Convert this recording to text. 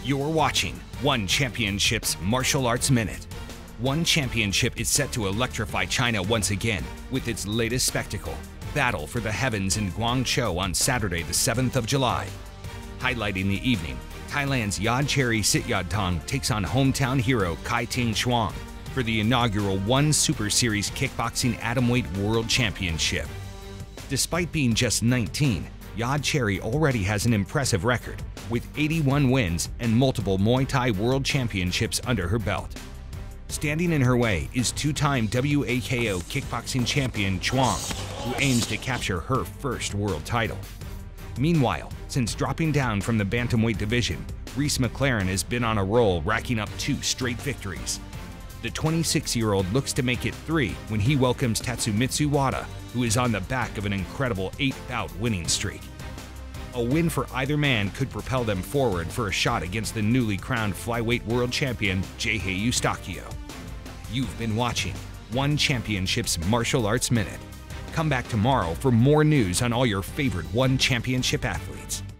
You're watching ONE Championship's Martial Arts Minute. ONE Championship is set to electrify China once again with its latest spectacle, Battle for the Heavens in Guangzhou on Saturday the 7th of July. Highlighting the evening, Thailand's Yodcherry Sityodtong takes on hometown hero Kai Ting Chuang for the inaugural ONE Super Series Kickboxing Atomweight World Championship. Despite being just 19, Yodcherry already has an impressive record, with 81 wins and multiple Muay Thai World Championships under her belt. Standing in her way is two-time WAKO kickboxing champion Chuang, who aims to capture her first world title. Meanwhile, since dropping down from the bantamweight division, Reece McLaren has been on a roll, racking up 2 straight victories. The 26-year-old looks to make it 3 when he welcomes Tatsumitsu Wada, who is on the back of an incredible 8-bout winning streak. A win for either man could propel them forward for a shot against the newly crowned flyweight world champion Yodcherry. You've been watching ONE Championship's Martial Arts Minute. Come back tomorrow for more news on all your favorite ONE Championship athletes.